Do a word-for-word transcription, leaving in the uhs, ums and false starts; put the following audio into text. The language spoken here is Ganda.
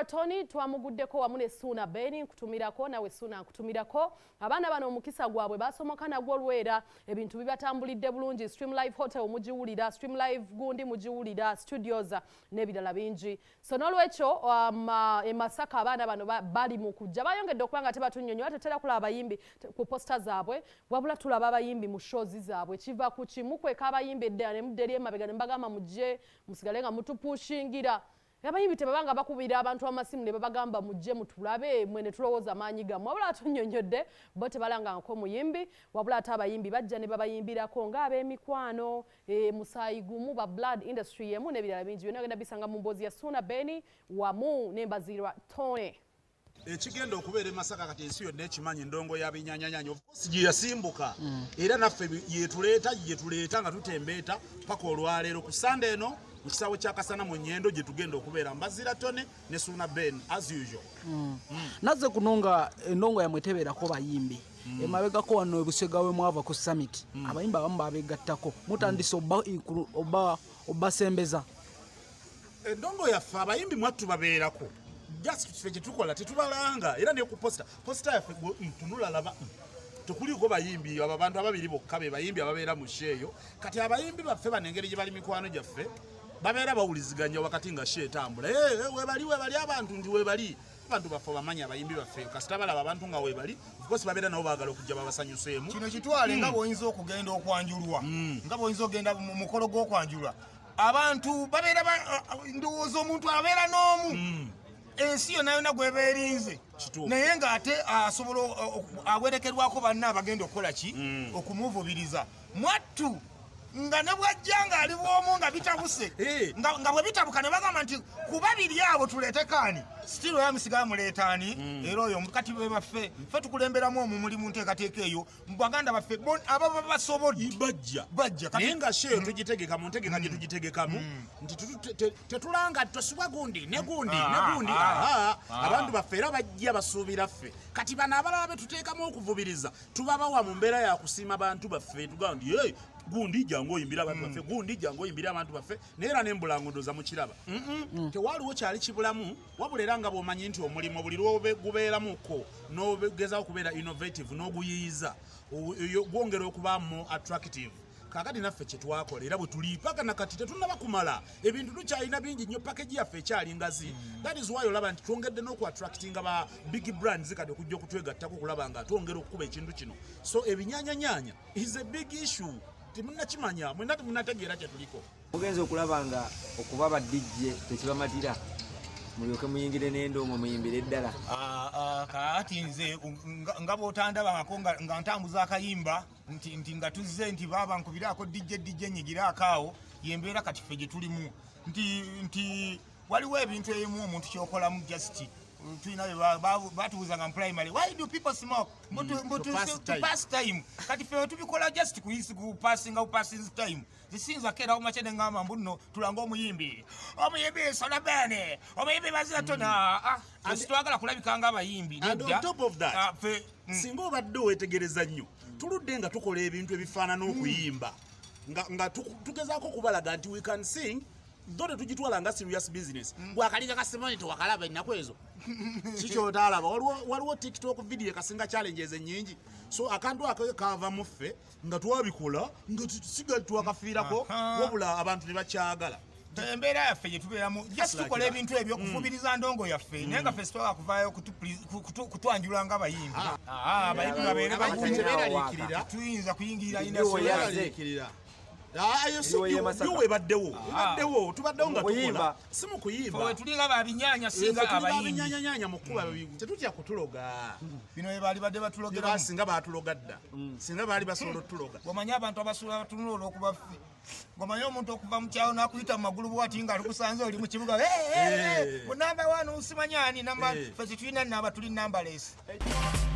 Mbaziira Tonny twamuguddeko wamu ne Suuna Ben kutumirako nawe Suuna kutumirako abaana bano omukisa gwabwe basomoka nagwo lwera ebintu bibatambulidde bulungi Stream Live Hotel mujiwulira Stream Live gundi mujiwulira studios n'ebirala bingi so nolwekyo um, e Masaka abaana bano bali mu kujja bayongedde okubanga tebatunyonyola tetera kulaba abayimbi ku posta zaabwe wabula tulaba abayimbi mu shows zaabwe kiva ku kimu kweka abayimbi eddala ne mudderi emabega ne mbagamba mujje musigale nga mutupushingira abayimbi tebabanga bakubira abantu amasimu ne babagamba mujje mutulabe mwene tulowooza amaanyi gammwe wabula atunyonyodde bo tebalanga nko muyimbi wabula ate abayimbi bajja ne babayimbirako ng'ab'emikwano e, musaayi gumu ba blood industry yemu n'ebirala bingi byonna genda bisanga mu mboozi ya Suuna Ben wamu ne Mbaziira Tonny. Ekigenda okubeera Masaka kati ensi yonna ekimanyi endongo y'abinyanyanyanya of course gye yasimbuka mm. Era naffe yetuleeta yetuleeta nga tutembeeta paka olwaleero ku Sunday eno mu kisaawe kya Kasana mu Nnyendo gye tugenda okubeera Mbaziira Tonny ne Suuna Ben as usual. mm. mm. Nazze kunonga endongo yamwe tebeerako bayimbi mm. emabegako wano ebusegawe mwava ku summit mm. abayimbi abamu babegattako mutandise mm. oba oba obasembeza endongo yaffe abayimbi mwattu babeerako just kife kitukola tetubalanga era ne ku posta posta yaffe tunula laba tukuliko bayimbi aba bantu ababiri bokka be bayimbi ababeera mu sheeyo kati abayimbi baffe banengeri gye bali mikwano gyaffe babeera bawuliziganya wakati nga shee tambula eh we bali we bali abantu ndi we bali abantu baffe bamanya abayimbi baffe kasita balaba abantu nga we bali of course babeera nabo baagala okujja babasanyuseemu kino kitwale mm. nga boyinza okugenda okwanjulwa mm. nga boyinza ogenda mu mukolo gw'okwanjulwa abantu babeera ndowooza omuntu abeera n'omu mm. ensi yonna yonna gweberinze naye ng'ate asobola awerekerwako banna abagenda okukola ki okumuvubiriza mwattu nga ne bwajja ng'ali bw'omu nga bitabuse nga bwe bitabuka ne bagamba nti kuba biri abo tuleete kaani sitiro yamusigala muleetaani era oyo kati be baffe ffe tukulemberamu omu muli mu nteekateeka eyo mu baganda baffe ababa basobodde bajja bajja naye nga sheeyo tugitegeka mu ntegeka gye tugitegekamu nti tetulanga tosubwa gundi ne gundi ne gundi abantu baffe era bajja basuubira ffe kati bano abalala be tuteekamu okuvubiriza tubabawa mu mbeera ya kusiima bantu baffe tugamba nti hey gundi jango yimbira abantu baffe gundi jango yimbira abantu baffe neera nembulangodoza mu kiraba tewaliwo kyali kibulamu wabulera nga bwomanyi nti omulimu buli lwobe gubeeramuko n'ogezaho kubeera innovative n'oguyiyiza gwongera okubaamu attractive kakati naffe kye twakola era bwe tuli paka nakati tetunaba kumala ebintu tukyalina bingi nnyo package yaffe ekyali ngazi that is why olaba nti twongedde n'oku-attractinga ba big brands kati okujja okutwegattako okulaba nga twongera okukuba ekintu kino so ebinyanyanyanya is a big issue timunakimanya mwena timunategeera kye tuliko mugenzi okulaba nga okuba ba D J tekibamatira mulyoke muyingire n'endongo muyimbire eddala kati nze nga bw'otandabangako nga ntambuza akayimba nti nga tuzze nti baba nkubiraako D J D J nyigiraako awo yembeera kati ffe gye tulimu nti waliwo ebintu ebimu omuntu kyokolamu just tulina batubuuzanga mu primary why do people smoke to pass time kati ffe tubikola just ku passing au passing time zisinza kera omache ngamba mbuno tulanga omuyimbi omuyimbi Suuna Ben omuyimbi Mbaziira Tonny asitwagala kulabikanga abayimbi and on top of that singa obadde wetegereza nnyo tuludde nga tukola ebintu ebifaanana okuyimba nga tugezaako okubalaga nti we can sing dore tujitwala nga serious business bwakalika kasemoni to wakalaba ennaku ezo kicho talaba waliwo TikTok video kasinga challenges ennyingi so akantu akava muffe nga twabikola nga tusiga twakafiirako wabula abantu ne bakyagala embeera yaffe gye tubeeramu just tukola ebintu ebyo okufubiriza ndongo yaffe naye nga festival akuvaayo kutwanjula nga abayimbi abayimbi babeere bakubeeraliikirira tuyinza kuyingirira inasoyaliikirira Yuwe baddewo baddewo tubaddewo nga tukola simu kuyimba fwe tulinga babinyanya singa abayimbi binyanyanya mukuba tetutya kutuloga bino ebali badde batulogera basinga batulogadda singa bali basobola tuloga gomanya abantu abasula batunula okuba ffe gomanya omuntu okuva mu kyawo n'akuyita mu magulu bwati nga alikusanze oli mu kibuga ku namba wano usimanyani namba ffe tulina namba tuli numberless